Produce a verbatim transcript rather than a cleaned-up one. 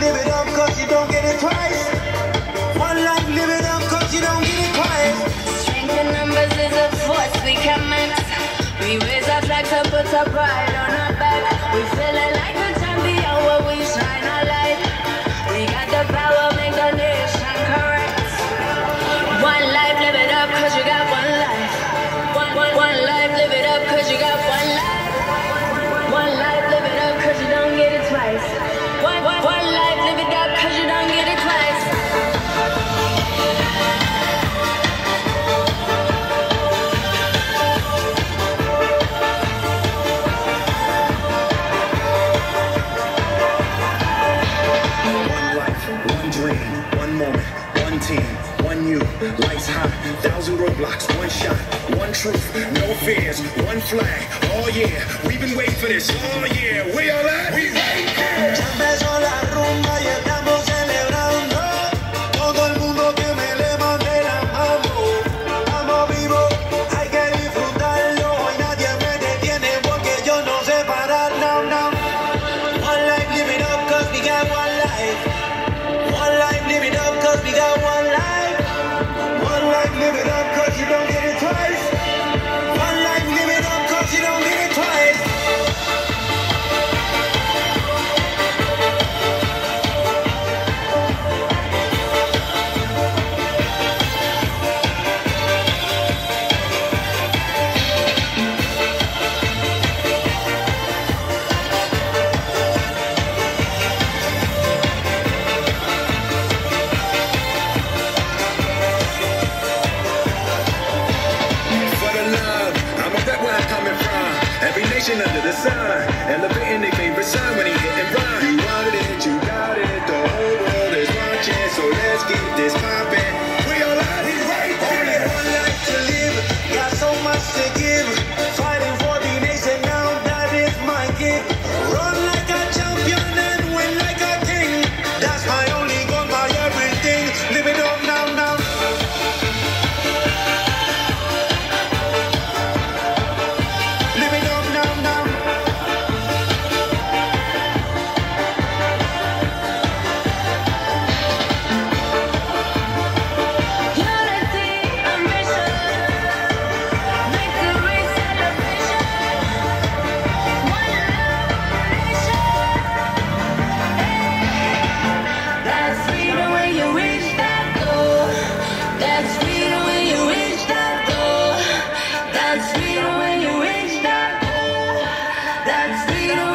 live it up, cause you don't get it twice. One life, live it up, cause you don't get it twice. Strength in numbers is a force we can max. We raise our flags to put our pride on our back. We feeling like a champion when we shine our light. We got the power, make the nation correct. One life, live it up, cause you got one life. One, one, one life, live it up, cause you got one life. One life, live it up, cause you don't get it twice. One, one, one life, live it up, cause you don't get it twice. One you, lights high, thousand roadblocks, one shot, one truth, no fears, one flag. Oh yeah, we've been waiting for this. Oh yeah, we all at? We right here. Ya empezó la rumba y estamos celebrando. Todo el mundo que me levante la mano. Estamos vivos, hay que disfrutarlo. Hoy nadie me detiene porque yo no sé parar. No, no. One life, live it up, cause we got one life. One life, live it up, cause we got one life. One life, live it up, cause you don't get it twice. One life, live it up, cause you don't get it twice. Under the sun, elevating their favorite sign when he hit and run. You wanted it, you got it, the whole world is watching, so let's get this poppin'. We all out here right here. Only one life to live, got so much to give. Fighting for the nation now, that is my gift. Run like a champion and win like a king. That's my only goal, my everything. Live it up now, now. That's freedom when you reach that goal. That's freedom.